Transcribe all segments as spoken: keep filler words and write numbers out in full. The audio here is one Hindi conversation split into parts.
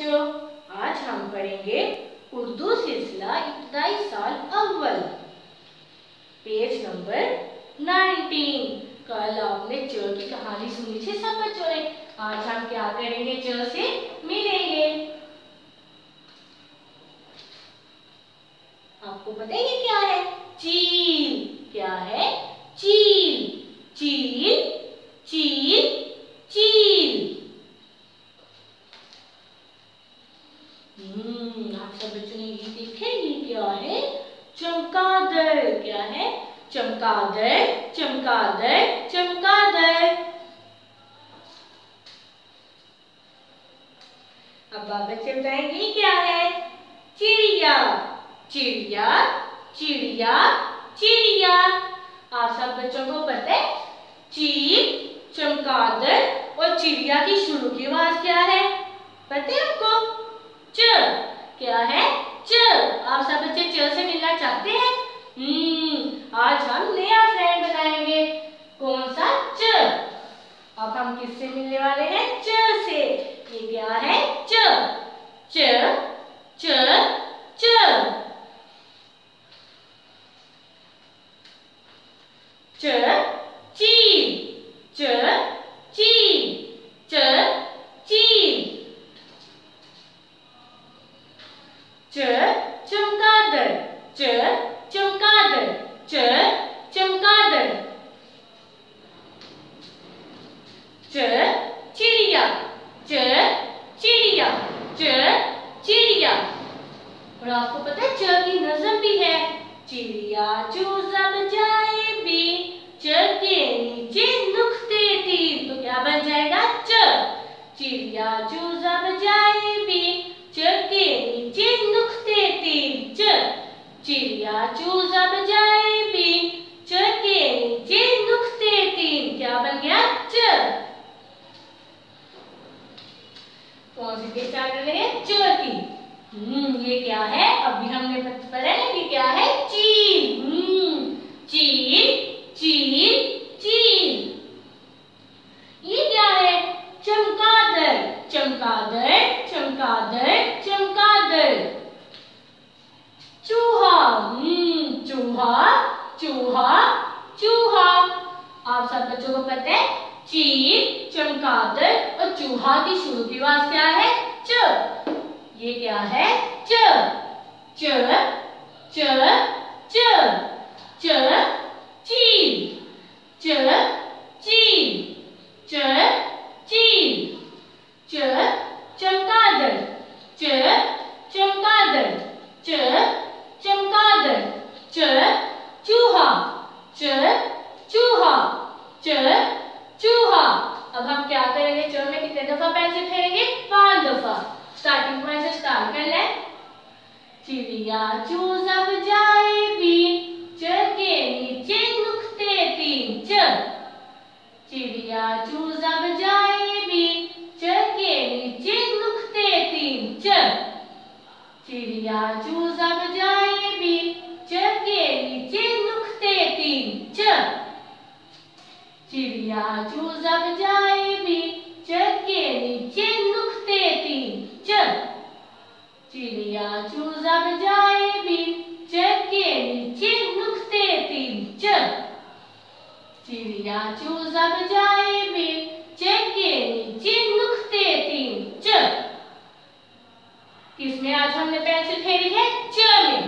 बच्चों, आज हम पढ़ेंगे उर्दू सिलसिला इब्तदाई साल अव्वल, पेज नंबर नाइनटीन। कल आपने च की कहानी सुनी थी सब बच्चों ने। आज हम क्या करेंगे, च से मिलेंगे। आपको पता है ये क्या है? चील। क्या है? चील। चील चील चील। हम्म आप सब बच्चों ने ये देखे, ये क्या है? चमगादड़। क्या है? चमगादड़ चमगादड़ चमगादड़। अब आप बच्चे बताएंगे क्या है? चिड़िया चिड़िया चिड़िया चिड़िया। आप सब बच्चों को पता है चील, चमगादड़ और चिड़िया की शुरू की आवाज क्या है? पता है आपको? च। क्या है? च। आप सब बच्चे च से मिलना चाहते हैं? हम्म आज हम नया फ्रेंड बनाएंगे। कौन सा? च। अब हम किससे मिलने वाले हैं? च से। ये क्या है? च च च च च चील च चील च चील। च चमगादड़ च चमगादड़ च चमगादड़। च चिड़िया च चिड़िया च चिड़िया। और आपको पता है च की नज़म भी है। चिड़िया जो जब जाए भी च के नीचे नुक्ते तीन, तो क्या बन जाएगा? च। चिड़िया जो जब जाए भी च के नीचे नुक्ते तीन च। चिड़िया जो जब जाए भी च के नीचे नुक्ते तीन, क्या बन गया? च। कौन सी पेज स्टार्ट कर रहे हैं? च की। हम्म ये क्या है? अभी हमने पढ़ा है कि क्या है? चील। हम्म चील चील चील। ये क्या है? चमगादड़ चमगादड़ चमगादड़ चमगादड़। चूहा हम्म चूहा चूहा चूहा। आप सब बच्चों को पता है चील, चमगादड़ और चूहा की शुरू की आवाज क्या है? च। ये क्या है? च च च च च चील च चील च चील च चमगादड़ च चमगादड़ च चमगादड़ च चूहा च चूहा च चूहा। अब हम क्या करेंगे? च में कितने दफा पेंसिल फेरेंगे? पांच दफा। स्टार्टिंग पॉइंट से स्टार्ट कर लें। चिड़िया जो जब जाए भी च के नीचे नुक्ते तीन च। चिड़िया जो जब जाए भी च के नीचे नुक्ते तीन च। चिड़िया जो जब जाए भी च के नीचे नुक्ते तीन च। चिड़िया जो जब जाए भी च के नीचे नुक्ते तीन च। चिड़िया जो जब जाए भी च के नीचे नुक्ते तीन च। चिड़िया जो जब जाए भी च के नीचे नुक्ते तीन च। किसमें आज हमने पेंसिल फेरी है? च में।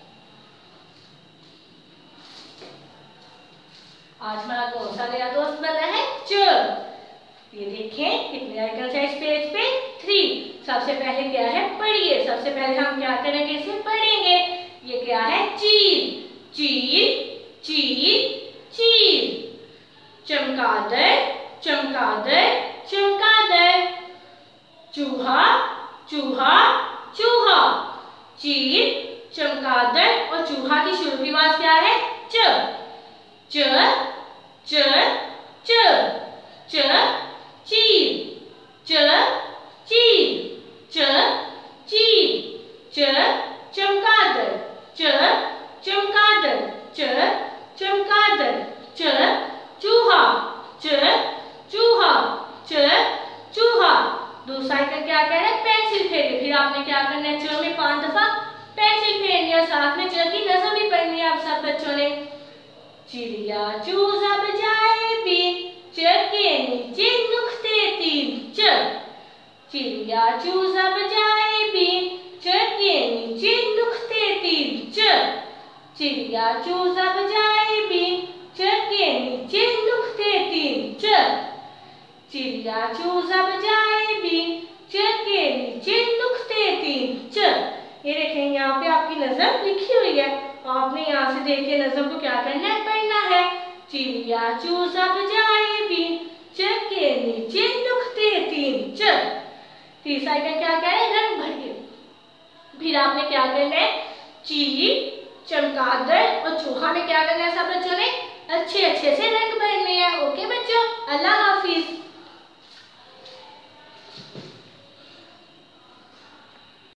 आज हमारा कौन सा नया दोस्त बना है? च। ये देखें कितने आइकन है इस पेज पे? थ्री। सबसे पहले क्या है? पढ़िए। सबसे पहले हम क्या करेंगे? इसे पढ़ेंगे। ये क्या है? चील चील चील चील। चमगादड़ चमगादड़ चमगादड़। चूहा चूहा चूहा। चील, चमगादड़ और चूहा की शुरू की आवाज क्या है? च च च च च चील च चील च चील च चमगादड़ च चमगादड़ च चमगादड़ च चूहा च चूहा च चूहा। दूसरा आइकन क्या कह रहे हैं? पेंसिल फेरी। आपने क्या करना है, च में पांच दफा पेंसिल फेरनी है, साथ में च की नज़म भी पढ़नी है आप सब बच्चों ने। चिड़िया चूजा बजाए बीन, च के नीचे नुक्ते तीन च। चिड़िया चूजा बजाए बीन, च के नीचे नुक्ते तीन च। चिड़िया चूजा बजाए बीन, च के नीचे नुक्ते तीन च। चिड़िया चूजा बजाए बीन, च के नीचे नुक्ते तीन च। ये देखें यहाँ पे आपकी नज़म लिखी हुई है, आपने यहाँ से देख के नज़म को क्या करना है, पढ़ना है। चिड़िया चूजा बजाए बीन, च के नीचे नुक्ते तीन च। तीसरा आइटम क्या कह रहे हैं, रंग भरिए। फिर आपने क्या करना है, चील, चमगादड़ और चूहा में क्या करना है सब बच्चों ने, अच्छे अच्छे से रंग भरने हैं। ओके बच्चों, अल्लाह हाफिज।